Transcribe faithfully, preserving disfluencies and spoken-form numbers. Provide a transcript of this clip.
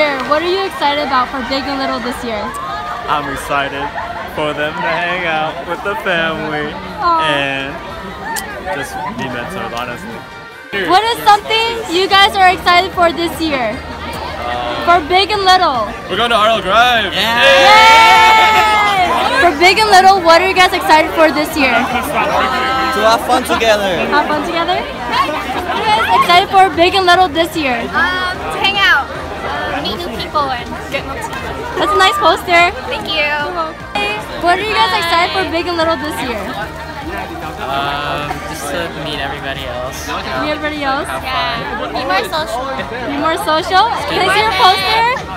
year. What are you excited about for Big and Little this year? I'm excited for them to hang out with the family Aww. And just be mentored, honestly. What is something you guys are excited for this year? Uh, for Big and Little. We're going to Arnold Drive. Yeah. Yay! For Big and Little, what are you guys excited for this year? To have fun together. Have fun together? What are you guys excited for Big and Little this year? Um, to hang out, uh, meet new people, and get more tea. That's a nice poster. Thank you. What are you guys excited for Big and Little this year? Um, just to meet everybody else. Meet everybody else? Yeah. Be more social. Be more social? Can I see your poster?